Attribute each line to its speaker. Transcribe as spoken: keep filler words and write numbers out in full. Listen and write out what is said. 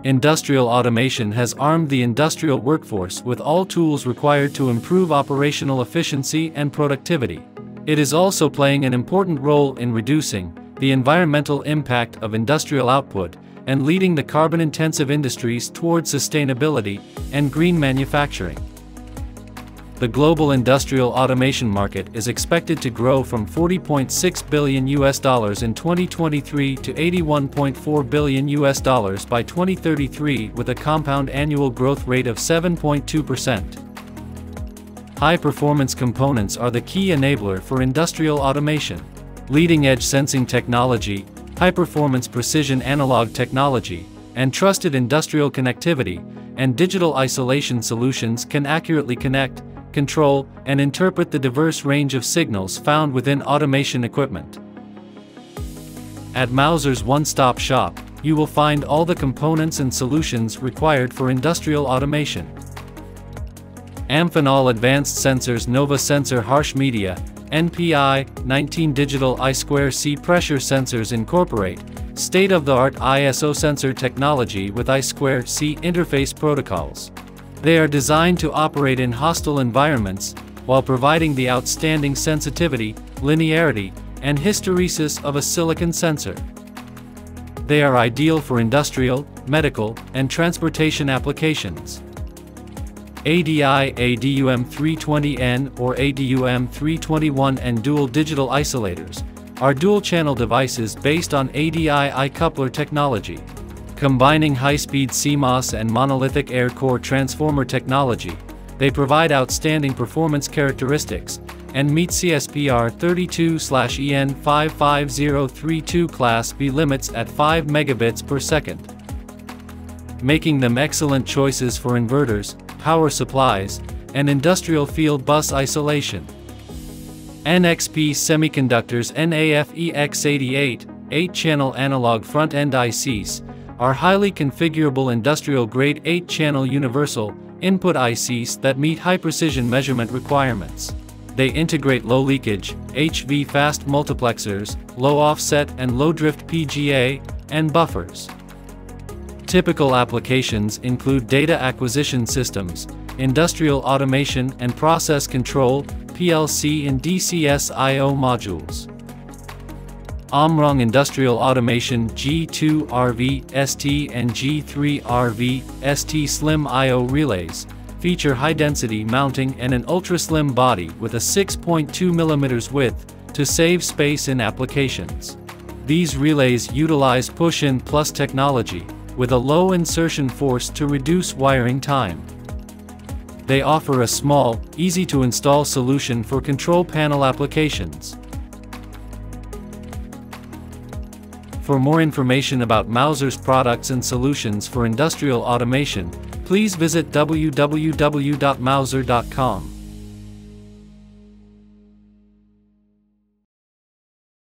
Speaker 1: Industrial automation has armed the industrial workforce with all tools required to improve operational efficiency and productivity. It is also playing an important role in reducing the environmental impact of industrial output and leading the carbon-intensive industries towards sustainability and green manufacturing. The global industrial automation market is expected to grow from forty point six billion U S dollars in twenty twenty-three to eighty-one point four billion U S dollars by twenty thirty-three, with a compound annual growth rate of seven point two percent. High-performance components are the key enabler for industrial automation. Leading-edge sensing technology, high-performance precision analog technology, and trusted industrial connectivity and digital isolation solutions can accurately connect, control, and interpret the diverse range of signals found within automation equipment. At Mouser's one-stop shop, you will find all the components and solutions required for industrial automation. Amphenol Advanced Sensors NovaSensor Harsh Media, N P I nineteen Digital I two C Pressure Sensors incorporate state-of-the-art I S O sensor technology with I two C interface protocols. They are designed to operate in hostile environments while providing the outstanding sensitivity, linearity, and hysteresis of a silicon sensor. They are ideal for industrial, medical, and transportation applications. A D I A D U M three twenty N or A D U M three twenty-one N dual digital isolators are dual-channel devices based on A D I I-coupler technology. Combining high-speed C MOS and monolithic air core transformer technology, they provide outstanding performance characteristics and meet C S P R thirty-two E N five five zero three two Class B limits at five megabits per second, making them excellent choices for inverters, power supplies, and industrial field bus isolation. N X P Semiconductors N A F E X eighty-eight, eight-channel analog front-end I Cs, are highly configurable industrial-grade eight-channel universal input I Cs that meet high-precision measurement requirements. They integrate low-leakage, H V fast multiplexers, low-offset and low-drift P G A, and buffers. Typical applications include data acquisition systems, industrial automation and process control, P L C and D C S I O modules. Omron Industrial Automation G two R V S T and G three R V S T Slim I O relays feature high-density mounting and an ultra-slim body with a six point two millimeter width to save space in applications. These relays utilize push-in plus technology with a low insertion force to reduce wiring time. They offer a small, easy-to-install solution for control panel applications. For more information about Mouser's products and solutions for industrial automation, please visit w w w dot mouser dot com.